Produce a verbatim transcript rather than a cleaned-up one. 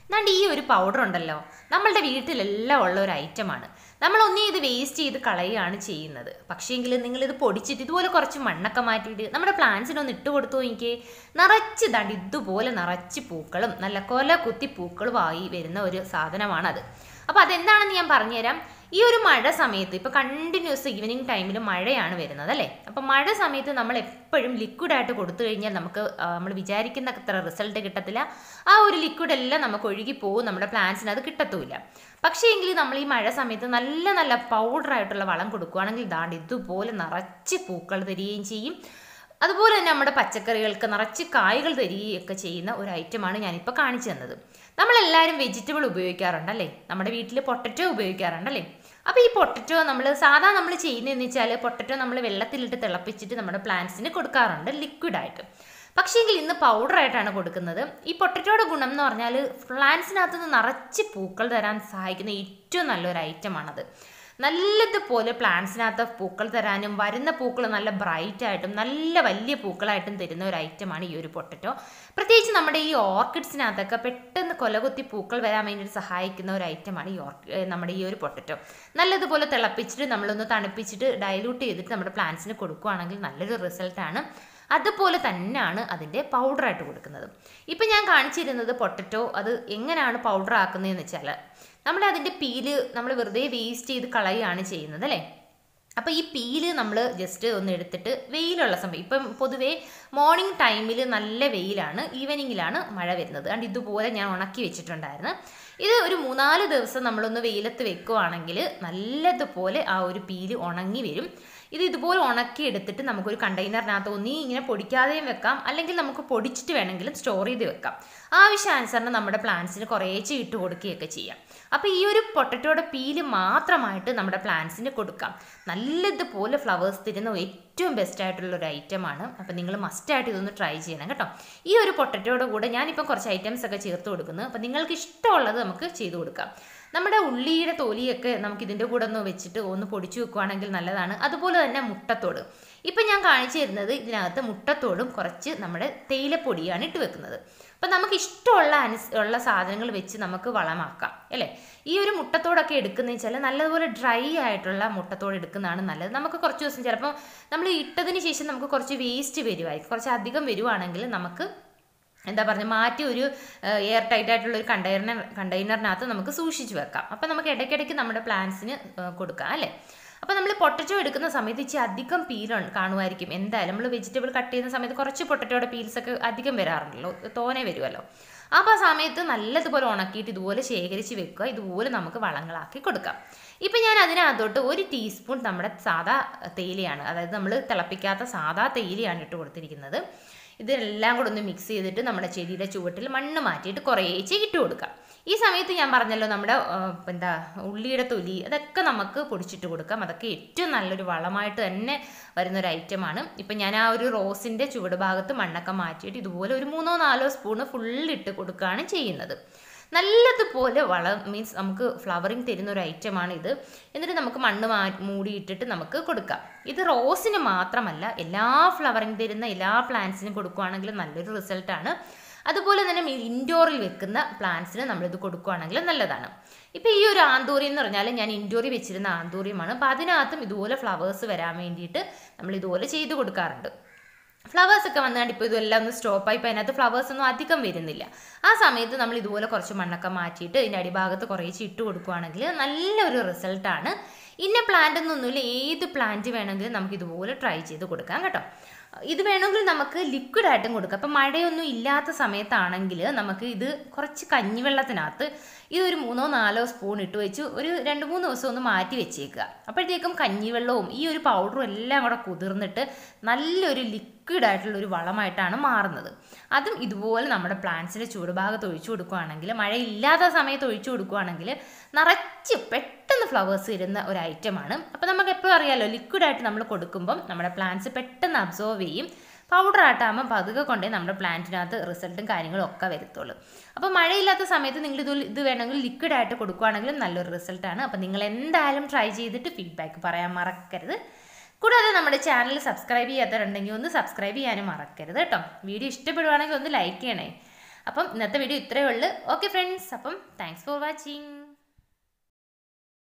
എന്നാണ്ട് ഈ ഒരു പൗഡർ ഉണ്ടല്ലോ നമ്മളുടെ വീട്ടിലെല്ലാം ഉള്ള ഒരു ഐറ്റമാണ്. നമ്മളൊന്നേ ഇത് വേസ്റ്റ് ചെയ്ത് കളയുകയാണ് ചെയ്യുന്നത്. പക്ഷേങ്കിൽ നിങ്ങളിത് പൊടിച്ചിട്ട് ഇതുപോലെ കുറച്ച് മണ്ണൊക്കെ മാറ്റിയിട്ട് നമ്മുടെ പ്ലാന്റ്സിനൊന്ന് ഇട്ട് കൊടുത്തു എനിക്ക് നിറച്ച് ദാണ്ട് ഇതുപോലെ നിറച്ച് പൂക്കളും നല്ല കൊല കുത്തി പൂക്കളുമായി വരുന്ന ഒരു സാധനമാണത്. അപ്പോൾ അതെന്താണെന്ന് ഞാൻ പറഞ്ഞുതരാം. ഈ ഒരു മഴ സമയത്ത് ഇപ്പോൾ കണ്ടിന്യൂസ് ഈവനിങ് ടൈമിൽ മഴയാണ് വരുന്നത് അല്ലേ. അപ്പോൾ മഴ സമയത്ത് നമ്മൾ എപ്പോഴും ലിക്വിഡായിട്ട് കൊടുത്തു കഴിഞ്ഞാൽ നമുക്ക് നമ്മൾ വിചാരിക്കുന്ന അത്ര റിസൾട്ട് കിട്ടത്തില്ല. ആ ഒരു ലിക്വിഡ് എല്ലാം നമുക്ക് ഒഴുകി പോകും, നമ്മുടെ പ്ലാന്റ്സിന് അത് കിട്ടത്തുമില്ല. പക്ഷേ എങ്കിൽ നമ്മൾ ഈ മഴ സമയത്ത് നല്ല നല്ല പൗഡറായിട്ടുള്ള വളം കൊടുക്കുകയാണെങ്കിൽ ദാണ്ട് ഇതുപോലെ നിറച്ച് പൂക്കൾ തരികയും ചെയ്യും. അതുപോലെ തന്നെ നമ്മുടെ പച്ചക്കറികൾക്ക് നിറച്ച് കായ്കൾ തരികയൊക്കെ ചെയ്യുന്ന ഒരു ഐറ്റമാണ് ഞാനിപ്പോൾ കാണിച്ചു തന്നത്. നമ്മളെല്ലാവരും വെജിറ്റബിൾ ഉപയോഗിക്കാറുണ്ടല്ലേ, നമ്മുടെ വീട്ടിൽ പൊട്ടറ്റോ ഉപയോഗിക്കാറുണ്ടല്ലേ. അപ്പോൾ ഈ പൊട്ടറ്റോ നമ്മൾ സാധാരണ നമ്മൾ ചെയ്യുന്നതെന്ന് വെച്ചാൽ പൊട്ടറ്റോ നമ്മൾ വെള്ളത്തിലിട്ട് തിളപ്പിച്ചിട്ട് നമ്മുടെ പ്ലാന്റ്സിന് കൊടുക്കാറുണ്ട് ലിക്വിഡായിട്ട്. പക്ഷേങ്കിൽ ഇന്ന് പൗഡറായിട്ടാണ് കൊടുക്കുന്നത്. ഈ പൊട്ടറ്റോയുടെ ഗുണം എന്ന് പറഞ്ഞാൽ പ്ലാന്റ്സിനകത്ത് നിന്ന് നിറച്ച് പൂക്കൾ തരാൻ സഹായിക്കുന്ന ഏറ്റവും നല്ലൊരു ഐറ്റമാണത്. നല്ലതുപോലെ പ്ലാന്റ്സിനകത്ത് പൂക്കൾ തരാനും വരുന്ന പൂക്കൾ നല്ല ബ്രൈറ്റ് ആയിട്ടും നല്ല വലിയ പൂക്കളായിട്ടും തരുന്ന ഒരു ഐറ്റമാണ് ഈ ഒരു പൊട്ടറ്റോ. പ്രത്യേകിച്ച് നമ്മുടെ ഈ ഓർക്കിഡ്സിനകത്തൊക്കെ പെട്ടെന്ന് കൊലകുത്തി പൂക്കൾ വരാൻ വേണ്ടിയിട്ട് സഹായിക്കുന്ന ഒരു ഐറ്റമാണ് ഈ ഓർക്കി നമ്മുടെ ഈ ഒരു പൊട്ടറ്റോ. നല്ലതുപോലെ തിളപ്പിച്ചിട്ട് നമ്മളൊന്ന് തണുപ്പിച്ചിട്ട് ഡൈലൂട്ട് ചെയ്തിട്ട് നമ്മുടെ പ്ലാന്റ്സിന് കൊടുക്കുകയാണെങ്കിൽ നല്ലൊരു റിസൾട്ടാണ്. അതുപോലെ തന്നെയാണ് അതിൻ്റെ പൗഡറായിട്ട് കൊടുക്കുന്നത്. ഇപ്പം ഞാൻ കാണിച്ചിരുന്നത് പൊട്ടറ്റോ അത് എങ്ങനെയാണ് പൗഡർ ആക്കുന്നതെന്ന് വെച്ചാൽ നമ്മൾ അതിൻ്റെ പീല് നമ്മൾ വെറുതെ വേസ്റ്റ് ചെയ്ത് കളയുകയാണ് ചെയ്യുന്നത് അല്ലേ. അപ്പോൾ ഈ പീല് നമ്മൾ ജസ്റ്റ് ഒന്ന് എടുത്തിട്ട് വെയിലുള്ള സമയം ഇപ്പം പൊതുവേ മോർണിംഗ് ടൈമിൽ നല്ല വെയിലാണ്, ഈവനിങ്ങിലാണ് മഴ വരുന്നത്. അതുകൊണ്ട് ഇതുപോലെ ഞാൻ ഉണക്കി വെച്ചിട്ടുണ്ടായിരുന്നു. ഇത് ഒരു മൂന്നാല് ദിവസം നമ്മളൊന്ന് വെയിലത്ത് വെക്കുകയാണെങ്കിൽ നല്ലതുപോലെ ആ ഒരു പീല് ഉണങ്ങി വരും. ഇത് ഇതുപോലെ ഉണക്കി എടുത്തിട്ട് നമുക്കൊരു കണ്ടെയ്നറിനകത്ത് ഒന്നീ ഇങ്ങനെ പൊടിക്കാതെയും വെക്കാം, അല്ലെങ്കിൽ നമുക്ക് പൊടിച്ചിട്ട് വേണമെങ്കിലും സ്റ്റോർ ചെയ്ത് വെക്കാം. ആവശ്യാനുസരണം നമ്മുടെ പ്ലാന്റ്സിന് കുറേശ്ശെ ഇട്ട് കൊടുക്കുകയൊക്കെ ചെയ്യാം. അപ്പോൾ ഈ ഒരു പൊട്ടറ്റോയുടെ പീല് മാത്രമായിട്ട് നമ്മുടെ പ്ലാന്റ്സിന് കൊടുക്കാം. നല്ലതുപോലെ ഫ്ലവേഴ്സ് തരുന്ന ഏറ്റവും ബെസ്റ്റ് ആയിട്ടുള്ള ഒരു ഐറ്റമാണ്. അപ്പോൾ നിങ്ങൾ മസ്റ്റായിട്ട് ഇതൊന്ന് ട്രൈ ചെയ്യണം കേട്ടോ. ഈ ഒരു പൊട്ടറ്റോയുടെ കൂടെ ഞാനിപ്പോൾ കുറച്ച് ഐറ്റംസ് ഒക്കെ ചേർത്ത് കൊടുക്കുന്നു. അപ്പോൾ നിങ്ങൾക്ക് ഇഷ്ടമുള്ളത് നമുക്ക് ചെയ്ത് കൊടുക്കാം. നമ്മുടെ ഉള്ളിയുടെ തൊലിയൊക്കെ നമുക്ക് ഇതിൻ്റെ കൂടെ ഒന്ന് വെച്ചിട്ട് ഒന്ന് പൊടിച്ചു വെക്കുകയാണെങ്കിൽ നല്ലതാണ്. അതുപോലെ തന്നെ മുട്ടത്തോട് ഇപ്പം ഞാൻ കാണിച്ചു തരുന്നത് ഇതിനകത്ത് മുട്ടത്തോടും കുറച്ച് നമ്മുടെ തേയിലപ്പൊടിയാണ് ഇട്ട് വെക്കുന്നത്. അപ്പം നമുക്ക് ഇഷ്ടമുള്ള അനുസ് ഉള്ള സാധനങ്ങൾ വെച്ച് നമുക്ക് വളമാക്കാം അല്ലേ. ഈ ഒരു മുട്ടത്തോടൊക്കെ എടുക്കുന്നതെന്ന് വെച്ചാൽ നല്ലതുപോലെ ഡ്രൈ ആയിട്ടുള്ള മുട്ടത്തോട് എടുക്കുന്നതാണ് നല്ലത്. നമുക്ക് കുറച്ച് ദിവസം ചിലപ്പോൾ നമ്മൾ ഇട്ടതിന് ശേഷം നമുക്ക് കുറച്ച് വേസ്റ്റ് വരുമായിരിക്കും, കുറച്ച് അധികം വരുവാണെങ്കിൽ നമുക്ക് എന്താ പറയുക മാറ്റി ഒരു എയർ ടൈറ്റ് ആയിട്ടുള്ള ഒരു കണ്ടെയ്നർ കണ്ടെയ്നറിനകത്ത് നമുക്ക് സൂക്ഷിച്ച് വെക്കാം. അപ്പം നമുക്ക് ഇടയ്ക്കിടയ്ക്ക് നമ്മുടെ പ്ലാന്റ്സിന് കൊടുക്കാം അല്ലേ. അപ്പോൾ നമ്മൾ പൊട്ടറ്റോ എടുക്കുന്ന സമയത്ത് ഇച്ചിരി അധികം പീൽ കാണുമായിരിക്കും. എന്തായാലും നമ്മൾ വെജിറ്റബിൾ കട്ട് ചെയ്യുന്ന സമയത്ത് കുറച്ച് പൊട്ടറ്റോയുടെ പീൽസൊക്കെ അധികം വരാറുണ്ടല്ലോ, തോനെ വരുമല്ലോ. അപ്പോൾ ആ സമയത്ത് നല്ലതുപോലെ ഉണക്കിയിട്ട് ഇതുപോലെ ശേഖരിച്ച് വെക്കുക. ഇതുപോലെ നമുക്ക് വളങ്ങളാക്കി കൊടുക്കാം. ഇപ്പം ഞാൻ അതിനകത്തോട്ട് ഒരു ടീസ്പൂൺ നമ്മുടെ സാധാ തേയിലയാണ്, അതായത് നമ്മൾ തിളപ്പിക്കാത്ത സാധാ തേയിലയാണ് ഇട്ട് കൊടുത്തിരിക്കുന്നത്. ഇതെല്ലാം കൂടെ ഒന്ന് മിക്സ് ചെയ്തിട്ട് നമ്മുടെ ചെടിയുടെ ചുവട്ടിൽ മണ്ണ് മാറ്റിയിട്ട് കുറേശ്ശെ ഇട്ട് കൊടുക്കാം. ഈ സമയത്ത് ഞാൻ പറഞ്ഞല്ലോ നമ്മുടെ എന്താ ഉള്ളിയുടെ തൊലി അതൊക്കെ നമുക്ക് പൊടിച്ചിട്ട് കൊടുക്കാം. അതൊക്കെ ഏറ്റവും നല്ലൊരു വളമായിട്ട് തന്നെ വരുന്നൊരു ഐറ്റമാണ്. ഇപ്പം ഞാൻ ആ ഒരു റോസിൻ്റെ ചുവട് ഭാഗത്ത് മണ്ണൊക്കെ മാറ്റിയിട്ട് ഇതുപോലെ ഒരു മൂന്നോ നാലോ സ്പൂണ് ഫുള്ളിട്ട് കൊടുക്കുകയാണ് ചെയ്യുന്നത്. നല്ലതുപോലെ വളം മീൻസ് നമുക്ക് ഫ്ലവറിങ് തരുന്ന ഒരു ഐറ്റമാണ് ഇത്. എന്നിട്ട് നമുക്ക് മണ്ണ് മാ മൂടിയിട്ടിട്ട് നമുക്ക് കൊടുക്കാം. ഇത് റോസിന് മാത്രമല്ല എല്ലാ ഫ്ലവറിങ് തരുന്ന എല്ലാ പ്ലാന്റ്സിനും കൊടുക്കുകയാണെങ്കിൽ നല്ലൊരു റിസൾട്ടാണ്. അതുപോലെ തന്നെ ഇൻഡോറിൽ വെക്കുന്ന പ്ലാന്റ്സിന് നമ്മളിത് കൊടുക്കുകയാണെങ്കിൽ നല്ലതാണ്. ഇപ്പോൾ ഈ ഒരു ആന്തൂറിയം എന്ന് പറഞ്ഞാൽ ഞാൻ ഇൻഡോറിൽ വെച്ചിരുന്ന ആന്തൂറിയമാണ്. അപ്പോൾ അതിനകത്തും ഇതുപോലെ ഫ്ലവേഴ്സ് വരാൻ വേണ്ടിയിട്ട് നമ്മൾ ഇതുപോലെ ചെയ്ത് കൊടുക്കാറുണ്ട്. ഫ്ലവേഴ്സൊക്കെ വന്നുകൊണ്ട് ഇപ്പോൾ ഇതെല്ലാം ഒന്ന് സ്റ്റോപ്പായി, ഇപ്പോൾ അതിനകത്ത് ഫ്ലവേഴ്സൊന്നും അധികം വരുന്നില്ല. ആ സമയത്ത് നമ്മൾ ഇതുപോലെ കുറച്ച് മണ്ണൊക്കെ മാറ്റിയിട്ട് ഇതിൻ്റെ അടിഭാഗത്ത് കുറേശ്ശെ ഇട്ട് കൊടുക്കുകയാണെങ്കിൽ നല്ലൊരു റിസൾട്ടാണ്. ഇന്ന പ്ലാന്റ് എന്നൊന്നുമില്ല, ഏത് പ്ലാന്റ് വേണമെങ്കിലും നമുക്ക് ഇതുപോലെ ട്രൈ ചെയ്ത് കൊടുക്കാം കേട്ടോ. ഇത് വേണമെങ്കിൽ നമുക്ക് ലിക്വിഡായിട്ടും കൊടുക്കാം. അപ്പം മഴയൊന്നും ഇല്ലാത്ത സമയത്താണെങ്കിൽ നമുക്ക് ഇത് കുറച്ച് കഞ്ഞിവെള്ളത്തിനകത്ത് ഇതൊരു മൂന്നോ നാലോ സ്പൂൺ ഇട്ട് വെച്ച് ഒരു രണ്ട് മൂന്ന് ദിവസം ഒന്ന് മാറ്റി വെച്ചേക്കുക. അപ്പോഴത്തേക്കും കഞ്ഞിവെള്ളവും ഈ ഒരു പൗഡറും എല്ലാം കൂടെ കുതിർന്നിട്ട് നല്ലൊരു ലിക്വിഡായിട്ടുള്ളൊരു വളമായിട്ടാണ് മാറുന്നത്. അതും ഇതുപോലെ നമ്മുടെ പ്ലാന്റ്സിൻ്റെ ചൂടുഭാഗത്ത് ഒഴിച്ചു കൊടുക്കുകയാണെങ്കിൽ, മഴയില്ലാത്ത സമയത്ത് ഒഴിച്ചു കൊടുക്കുകയാണെങ്കിൽ നിറച്ച് പെട്ടെന്ന് ഫ്ലവേഴ്സ് വരുന്ന ഒരു ഐറ്റമാണ്. അപ്പോൾ നമുക്ക് എപ്പോഴും അറിയാമല്ലോ ലിക്വിഡായിട്ട് നമ്മൾ കൊടുക്കുമ്പം നമ്മുടെ പ്ലാന്റ്സ് പെട്ടെന്ന് അബ്സോർവ് ചെയ്യും. പൗഡർ ആട്ടാകുമ്പോൾ പതുക്കെ കൊണ്ടേ നമ്മുടെ പ്ലാന്റിനകത്ത് റിസൾട്ടും കാര്യങ്ങളും ഒക്കെ വരത്തുള്ളൂ. അപ്പോൾ മഴയില്ലാത്ത സമയത്ത് നിങ്ങൾ ഇത് ഇത് വേണമെങ്കിൽ ലിക്വിഡായിട്ട് കൊടുക്കുകയാണെങ്കിലും നല്ലൊരു റിസൾട്ടാണ്. അപ്പോൾ നിങ്ങൾ എന്തായാലും ട്രൈ ചെയ്തിട്ട് ഫീഡ്ബാക്ക് പറയാൻ മറക്കരുത്. കൂടാതെ നമ്മുടെ ചാനൽ സബ്സ്ക്രൈബ് ചെയ്യാത്തവരുണ്ടെങ്കിൽ ഒന്ന് സബ്സ്ക്രൈബ് ചെയ്യാനും മറക്കരുത് കേട്ടോ. വീഡിയോ ഇഷ്ടപ്പെടുവാണെങ്കിൽ ഒന്ന് ലൈക്ക് ചെയ്യണേ. അപ്പം ഇന്നത്തെ വീഡിയോ ഇത്രയേ ഉള്ളൂ. ഓക്കെ ഫ്രണ്ട്സ്, അപ്പം താങ്ക്സ് ഫോർ വാച്ചിങ്.